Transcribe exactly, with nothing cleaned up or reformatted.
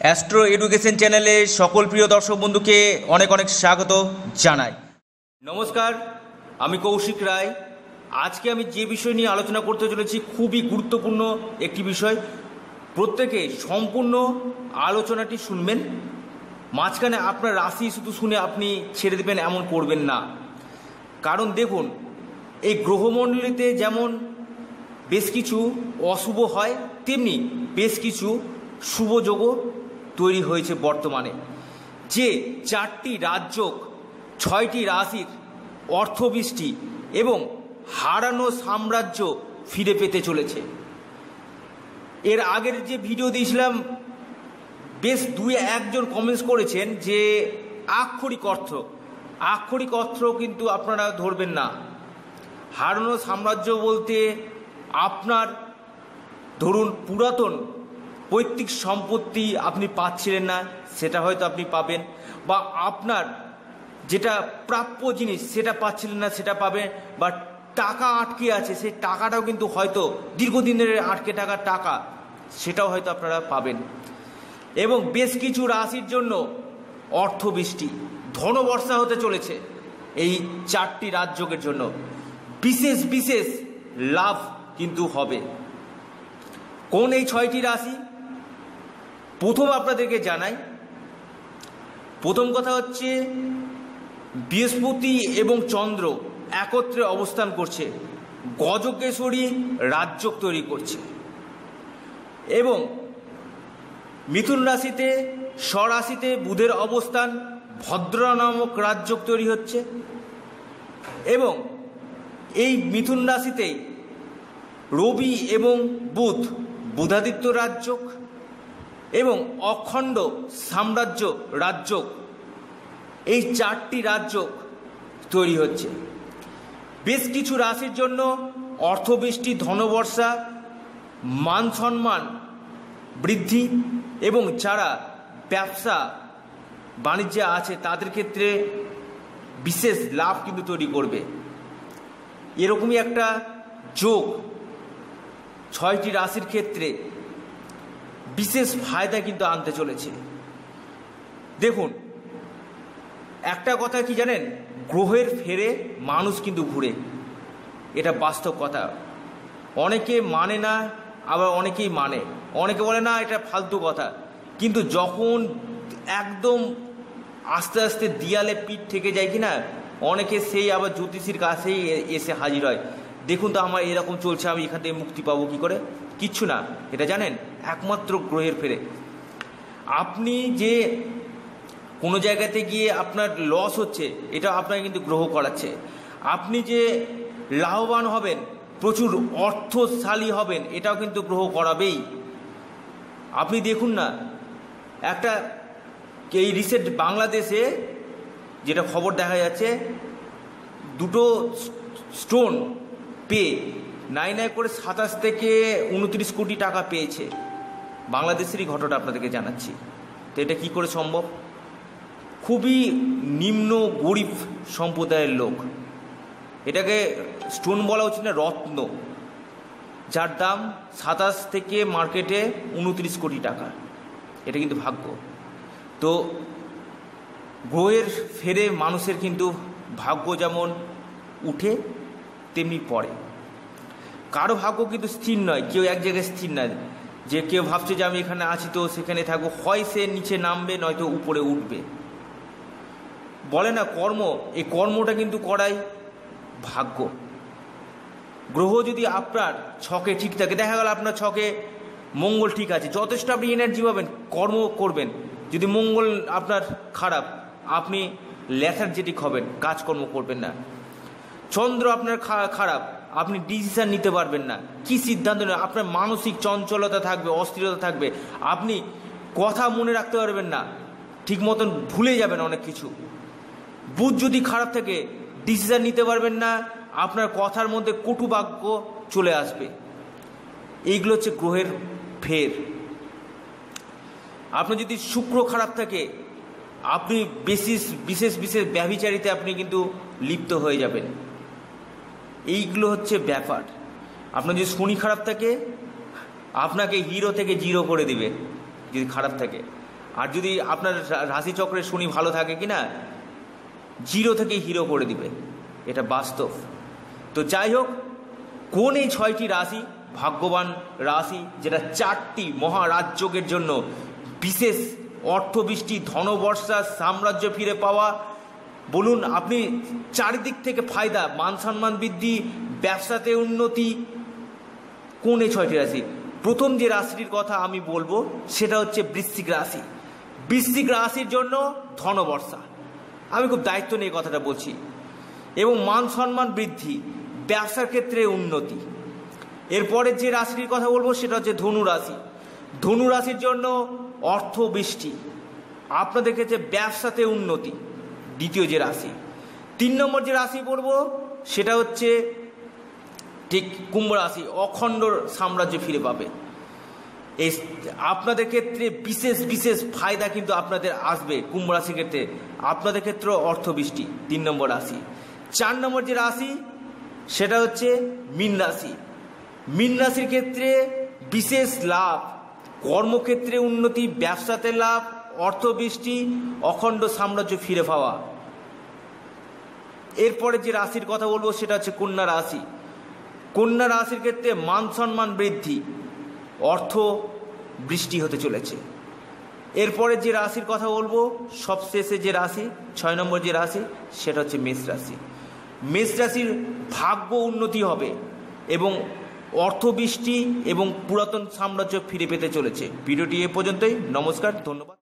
Astro education চ্যানেলে সকল প্রিয় দর্শক বন্ধুকে অনেক অনেক স্বাগত জানাই। নমস্কার, আমি কৌশিক রায়। আজকে আমি যে বিষয় নিয়ে আলোচনা করতে চলেছি খুবই গুরুত্বপূর্ণ একটি বিষয়। প্রত্যেকে সম্পূর্ণ আলোচনাটি শুনবেন। মাঝখানে আপনার রাশি শুধু শুনে আপনি ছেড়ে দেবেন এমন করবেন না। কারণ দেখুন, এই গ্রহমণ্ডলীতে যেমন বেশ কিছু অশুভ হয়, তেমনি বেশ কিছু শুভযোগও তৈরি হয়েছে বর্তমানে। যে চারটি রাজযোগ, ছয়টি রাশির অর্থবৃষ্টি এবং হারানো সাম্রাজ্য ফিরে পেতে চলেছে। এর আগের যে ভিডিও দিয়েছিলাম, বেশ দুই একজন কমেন্টস করেছেন যে আক্ষরিক অর্থ আক্ষরিক অর্থ কিন্তু আপনারা ধরবেন না। হারানো সাম্রাজ্য বলতে আপনার ধরুন পুরাতন পৈতৃক সম্পত্তি আপনি পাচ্ছিলেন না, সেটা হয়তো আপনি পাবেন, বা আপনার যেটা প্রাপ্য জিনিস সেটা পাচ্ছিলেন না, সেটা পাবেন, বা টাকা আটকে আছে সেই টাকাটাও কিন্তু হয়তো দীর্ঘদিনের আটকে থাকা টাকা সেটাও হয়তো আপনারা পাবেন। এবং বেশ কিছু রাশির জন্য অর্থবৃষ্টি, ধনবর্ষা হতে চলেছে এই চারটি রাজযোগের জন্য। বিশেষ বিশেষ লাভ কিন্তু হবে। কোন এই ছয়টি রাশি? প্রথম আপনাদেরকে জানাই, প্রথম কথা হচ্ছে বৃহস্পতি এবং চন্দ্র একত্রে অবস্থান করছে, গজকেশরী রাজযোগ তৈরি করছে। এবং মিথুন রাশিতে স্বরাশিতে বুধের অবস্থান, ভদ্র নামক রাজযোগ তৈরি হচ্ছে। এবং এই মিথুন রাশিতেই রবি এবং বুধ, বুধাদিত্য রাজযোগ এবং অখণ্ড সাম্রাজ্য রাজযোগ, এই চারটি রাজযোগ তৈরি হচ্ছে। বেশ কিছু রাশির জন্য অর্থবৃষ্টি, ধনবর্ষা, মান সম্মান বৃদ্ধি, এবং যারা ব্যবসা বাণিজ্যে আছে তাদের ক্ষেত্রে বিশেষ লাভ কিন্তু তৈরি করবে। এরকমই একটা যোগ ছয়টি রাশির ক্ষেত্রে বিশেষ ফায়দা কিন্তু আনতে চলেছে। দেখুন, একটা কথা কি জানেন, গ্রহের ফেরে মানুষ কিন্তু ঘুরে, এটা বাস্তব কথা। অনেকে মানে না, আবার অনেকেই মানে, অনেকে বলে না এটা ফালতু কথা। কিন্তু যখন একদম আস্তে আস্তে দিয়ালে পিঠ থেকে যায় কি না, অনেকে সেই আবার জ্যোতিষীর কাছেই এসে হাজির হয়। দেখুন তো আমার এরকম চলছে, আমি এখান থেকে মুক্তি পাবো কি করে? কিচ্ছু না, এটা জানেন একমাত্র গ্রহের ফেরে। আপনি যে কোনো জায়গাতে গিয়ে আপনার লস হচ্ছে, এটা আপনাকে কিন্তু গ্রহ করাচ্ছে। আপনি যে লাভবান হবেন, প্রচুর অর্থশালী হবেন, এটাও কিন্তু গ্রহ করাবেই। আপনি দেখুন না, একটা এই রিসেন্ট বাংলাদেশে যেটা খবর দেখা যাচ্ছে, দুটো স্টোন পেয়ে নাই নাই করে সাতাশ থেকে উনত্রিশ কোটি টাকা পেয়েছে। বাংলাদেশেরই ঘটনা আপনাদেরকে জানাচ্ছি। তো এটা কী করে সম্ভব? খুবই নিম্ন গরিব সম্প্রদায়ের লোক, এটাকে স্টোন বলা উচিত না, রত্ন, যার দাম সাতাশ থেকে মার্কেটে উনত্রিশ কোটি টাকা। এটা কিন্তু ভাগ্য। তো গ্রহের ফেরে মানুষের কিন্তু ভাগ্য যেমন উঠে তেমনি পড়ে। কারো ভাগ্য কিন্তু স্থির নয়, কেউ এক জায়গায় স্থির নয়, যে কেউ ভাবছে যে আমি এখানে আছি তো সেখানে থাকবো, হয় সে নিচে নামবে নয়তো উপরে উঠবে। বলে না কর্ম, এই কর্মটা কিন্তু করাই ভাগ্য। গ্রহ যদি আপনার ছকে ঠিক থাকে, দেখা গেল আপনার ছকে মঙ্গল ঠিক আছে, যথেষ্ট আপনি এনার্জি পাবেন, কর্ম করবেন। যদি মঙ্গল আপনার খারাপ, আপনি লেথার্জেটিক হবেন, কাজকর্ম করবেন না। চন্দ্র আপনার খারাপ, আপনি ডিসিশন নিতে পারবেন না, কি সিদ্ধান্ত নেবেন, আপনার মানসিক চঞ্চলতা থাকবে, অস্থিরতা থাকবে, আপনি কথা মনে রাখতে পারবেন না, ঠিক মতন ভুলে যাবেন অনেক কিছু। বুধ যদি খারাপ থাকে, ডিসিশন নিতে পারবেন না, আপনার কথার মধ্যে কটু বাক্য চলে আসবে। এইগুলো হচ্ছে গ্রহের ফের। আপনার যদি শুক্র খারাপ থাকে, আপনি বিশেষ বিশেষ বিশেষ ব্যভিচারিতে আপনি কিন্তু লিপ্ত হয়ে যাবেন। এইগুলো হচ্ছে ব্যাপার। আপনার যদি শনি খারাপ থাকে, আপনাকে হিরো থেকে জিরো করে দিবে যদি খারাপ থাকে। আর যদি আপনার রাশিচক্রে শনি ভালো থাকে কি না, জিরো থেকে হিরো করে দিবে, এটা বাস্তব। তো যাই হোক, কোন এই ছয়টি রাশি ভাগ্যবান রাশি, যেটা চারটি মহারাজযোগের জন্য বিশেষ অর্থবৃষ্টি, ধনবর্ষা, সাম্রাজ্য ফিরে পাওয়া, বলুন আপনি চারিদিক থেকে ফায়দা, মান সম্মান বৃদ্ধি, ব্যবসাতে উন্নতি, কোন এই ছয়টি রাশি? প্রথম যে রাশিটির কথা আমি বলবো সেটা হচ্ছে বৃশ্চিক রাশি। বৃশ্চিক রাশির জন্য ধনবর্ষা, আমি খুব দায়িত্ব নিয়ে কথাটা বলছি, এবং মান সম্মান বৃদ্ধি, ব্যবসার ক্ষেত্রে উন্নতি। এরপরে যে রাশিটির কথা বলবো সেটা হচ্ছে ধনু রাশি। ধনু রাশির জন্য অর্থ বৃষ্টি, আপনাদের ক্ষেত্রে ব্যবসাতে উন্নতি। দ্বিতীয় যে রাশি, তিন নম্বর যে রাশি বলবো সেটা হচ্ছে ঠিক কুম্ভ রাশি, অখণ্ড সাম্রাজ্য ফিরে পাবে। এই আপনাদের ক্ষেত্রে বিশেষ বিশেষ ফায়দা কিন্তু আপনাদের আসবে কুম্ভ রাশির ক্ষেত্রে, আপনাদের ক্ষেত্রে অর্থবৃষ্টি। তিন নম্বর রাশি। চার নম্বর যে রাশি সেটা হচ্ছে মীন রাশি। মীন রাশির ক্ষেত্রে বিশেষ লাভ, কর্মক্ষেত্রে উন্নতি, ব্যবসাতে লাভ, অর্থবৃষ্টি, অখণ্ড সাম্রাজ্য ফিরে পাওয়া। এরপরে যে রাশির কথা বলবো সেটা হচ্ছে কন্যা রাশি। কন্যা রাশির ক্ষেত্রে মান সম্মান বৃদ্ধি, অর্থ বৃষ্টি হতে চলেছে। এরপরে যে রাশির কথা বলবো, সবশেষে যে রাশি, ছয় নম্বর যে রাশি সেটা হচ্ছে মেষ রাশি। মেষ রাশির ভাগ্য উন্নতি হবে এবং অর্থবৃষ্টি এবং পুরাতন সাম্রাজ্য ফিরে পেতে চলেছে। ভিডিওটি এ পর্যন্তই। নমস্কার, ধন্যবাদ।